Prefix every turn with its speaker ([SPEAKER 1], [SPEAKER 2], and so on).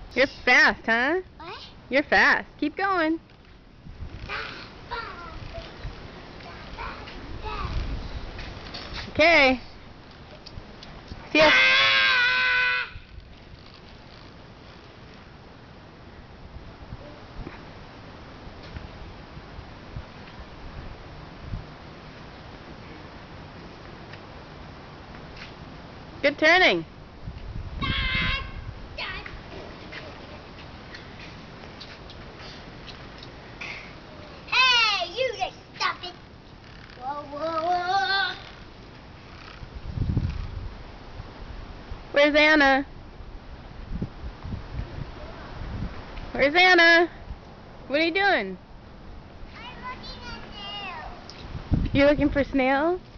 [SPEAKER 1] You're fast, huh?
[SPEAKER 2] What?
[SPEAKER 1] You're fast. Keep going. Okay. See ya. Good turning.
[SPEAKER 2] Hey, you just stop it. Whoa, whoa, whoa.
[SPEAKER 1] Where's Anna? Where's Anna? What are you doing?
[SPEAKER 2] I'm looking at you.
[SPEAKER 1] You're looking for snail?